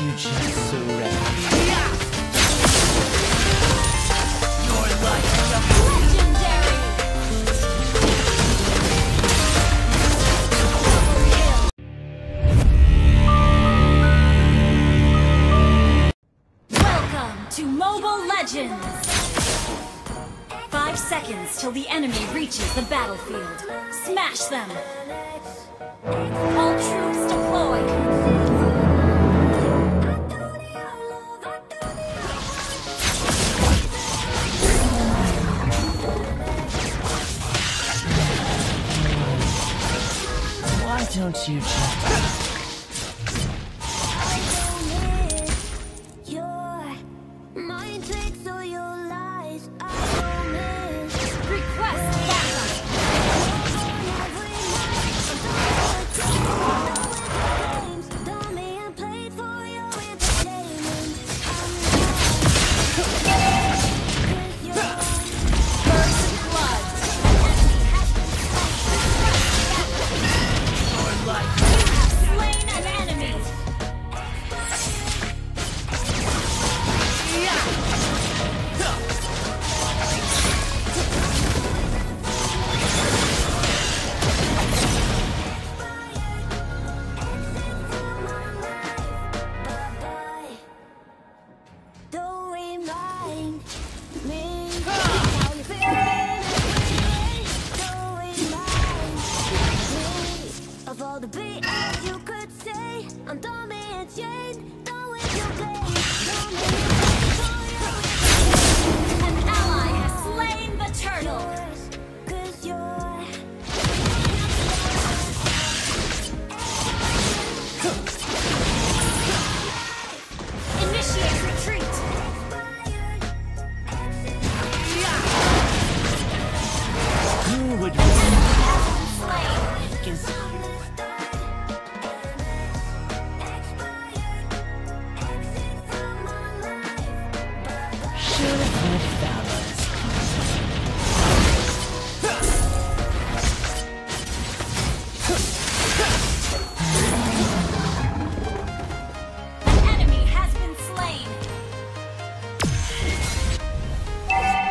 you just surrender? Your life. Legendary! Welcome to Mobile Legends! 5 seconds till the enemy reaches the battlefield. Smash them! All troops deployed! Why don't you just...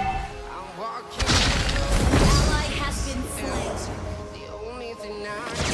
Ally has been slain.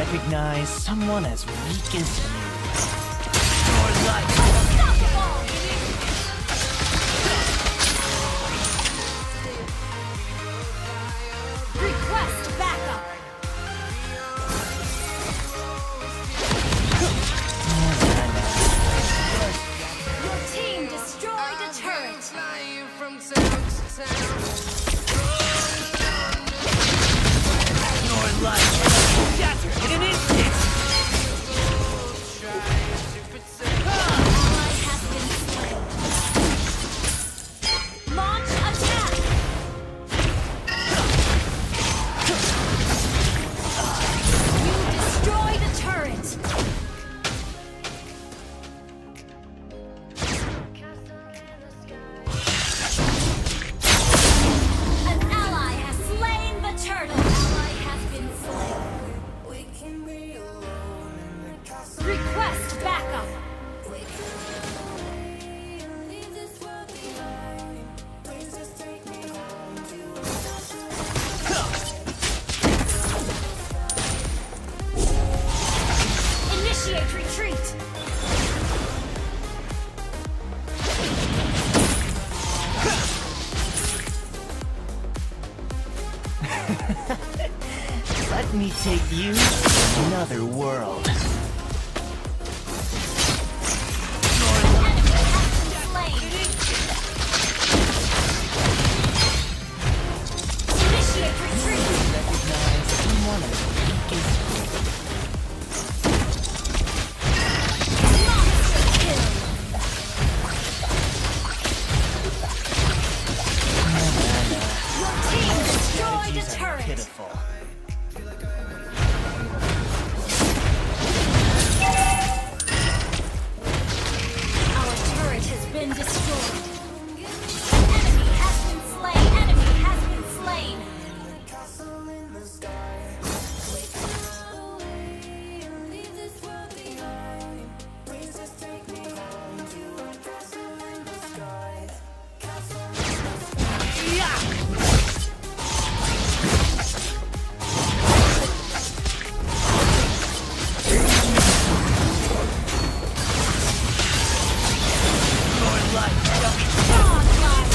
recognize someone as weak as you? Your life. Unstoppable! Request backup! Your team destroyed a turret! Your life. Shattered in an instant. Ally has been slain. Launch attack! You destroyed a turret! An ally has slain the turtle! Ally has been slain. Request backup! Initiate retreat! Let me take you to another world. Enemy has been slain! Initiate retreat! Recognize someone as weak as you. Monster kill! Your team destroyed a These are turret! pitiful. Our turret has been destroyed. Enemy has been slain. Enemy has been slain. Godlike.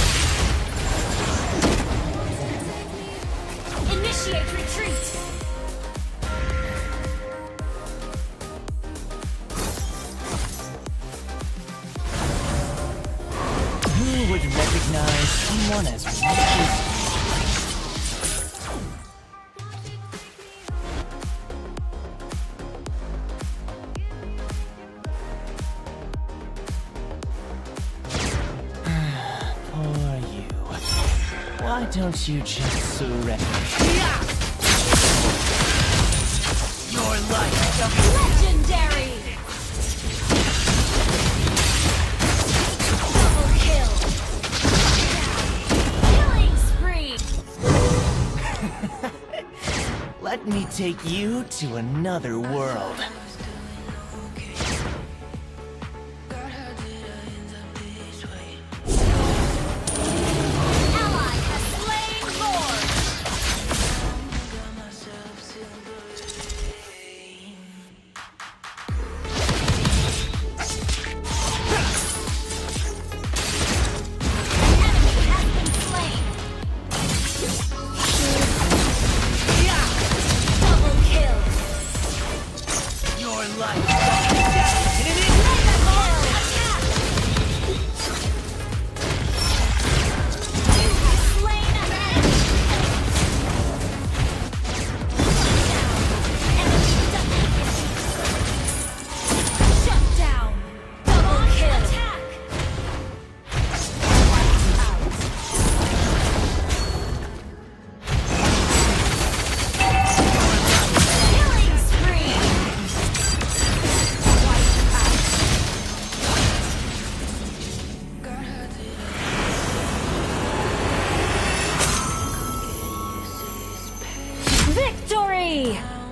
Initiate retreat. Who would recognize someone as weak as you? Poor you. Why don't you just surrender? Your life. Legendary. Double kill. Killing spree. Let me take you to another world. Ally has slain Lord. Enemy has been slain. Double kill. Your life. Shattered in an instant. Mega kill. Attack. You have slain an enemy. Enemy defeated. Shut down. Double kill. Attack. Killing spree. Victory!